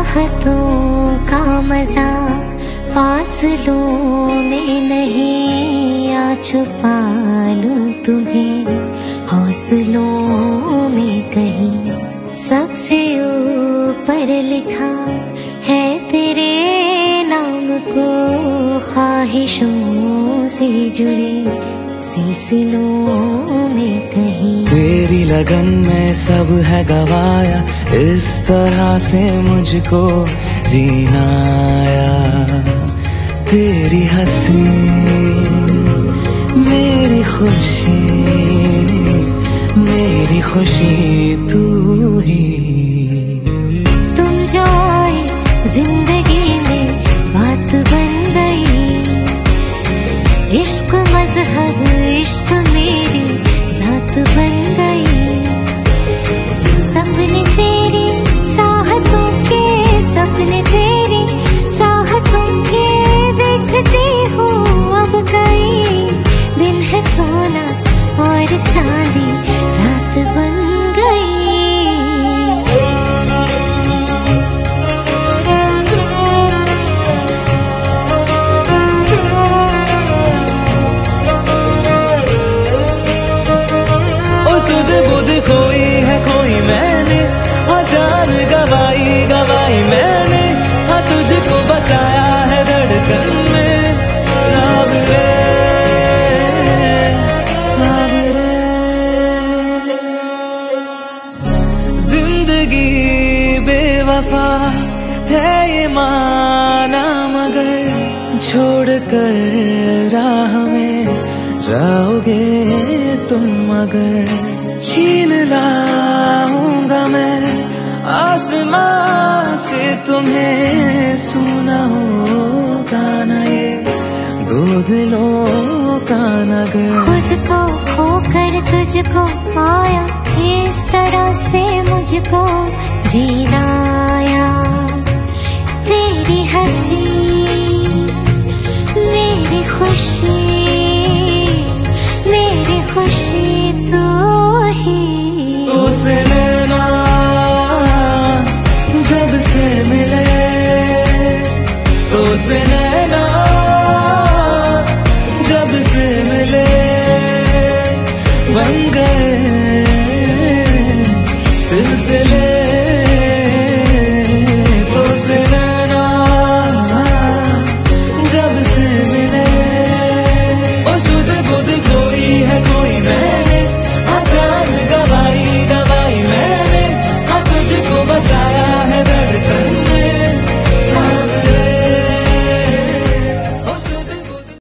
चाहतों का मजा फासलों में नहीं, आ छुपा लूं तुम्हें हौसलों में कहीं। सबसे ऊपर लिखा है तेरे नाम को, ख्वाहिशों से जुड़े सिलसिलों में कहीं। तेरी लगन में सब है गवाया, इस तरह से मुझको जीना आया। तेरी हंसी मेरी खुशी, मेरी खुशी तू ही। तुम जो आए जिंदगी में बात बन गई, इश्क मजहब इश्क मेरी जात बन गई। सपने तेरी चाहतों के, सपने तेरी चाहतों के देखती हूँ अब कई। दिन है सोना और चांदी रात बन गई। बुध खोई है खोई मैंने, हाँ जान गवाई गवाई मैंने, हाँ तुझको बसाया है धड़कन में। सावरे सावरे जिंदगी बेवफा है ये माना, मगर छोड़ कर राह में जाओगे तुम अगर। छीन लाऊंगा मैं आसमां से तुम्हें, सुना होगा ना ये दो दिलों का नगर। खुद को खोकर तुझको पाया, इस तरह से मुझको जीना आया। तेरी हंसी मेरी खुशी, मेरी खुशी तू ही। तो से नैना जब से मिले, तो से नैना जब से मिले, बन गए सिलसिले।